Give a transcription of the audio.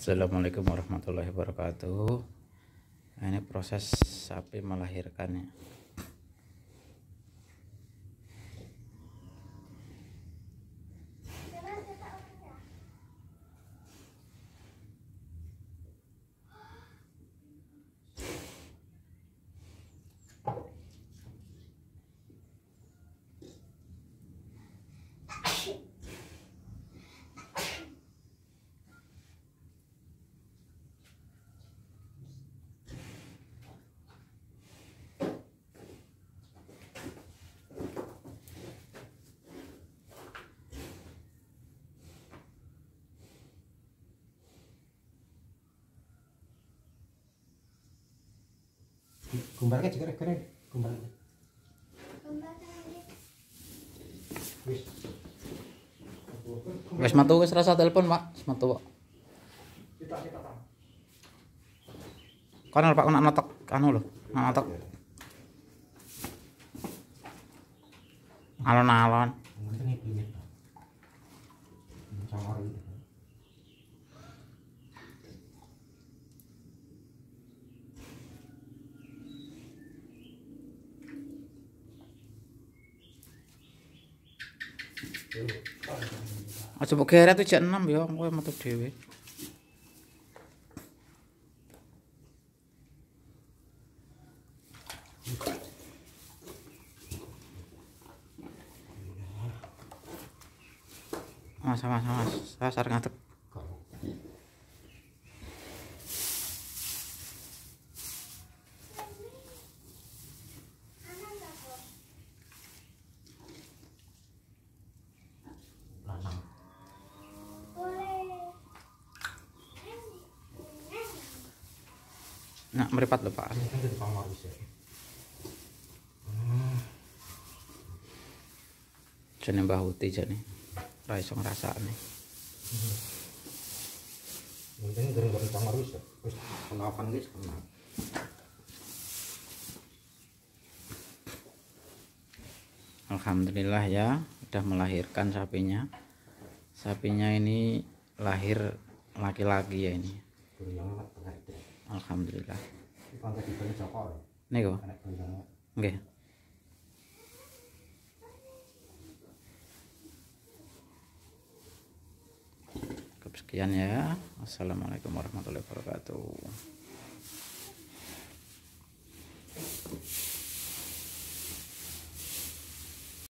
Assalamualaikum warahmatullahi wabarakatuh. Nah, ini proses sapi melahirkannya. Gumbarnya juga keren, gumbarnya. Wes metu wis rasa telepon, Pak. Wis metu kok. Kan Pak kena notok anu lho, notok. Alon-alon. Aja mbok geret jek 6 ya, kowe metu dhewe. Mas, sasar ngadeg. Nah, meripat lho, Pak. Jane Mbah Uti jane. Ora iso ngrasakne. Mungkin gara-gara kamar wis kenapan wis kena. Alhamdulillah ya, udah melahirkan sapinya. Sapinya ini lahir laki-laki ya ini. Alhamdulillah. Niku. Nggih. Sekian ya. Assalamualaikum warahmatullahi wabarakatuh.